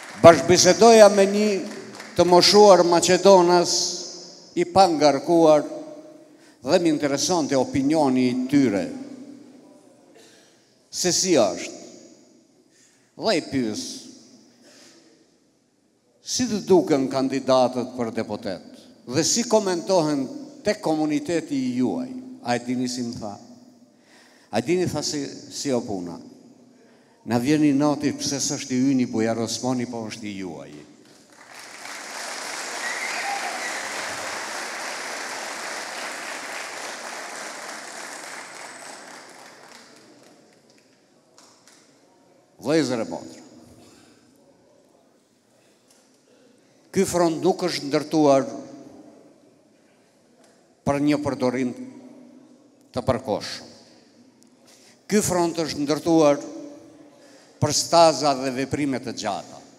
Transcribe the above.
Bashkëbisedoja me një të moshuar Maqedonas i pangarkuar dhe më interesonte opinioni i tyre. Se si është? Dhe i pyes, si të duken kandidatët për deputet? Dhe si komentohen tek komuniteti i juaj? A e dini si më tha? A e dini tha si o puna? Na vjen i noti pse s'është i yni Bujar Osmani, po është i juaj. Vëllezër e motra, ky front nuk është ndërtuar për një përdorim të përkohshëm. Ky front është ndërtuar për staza dhe veprime të gjata.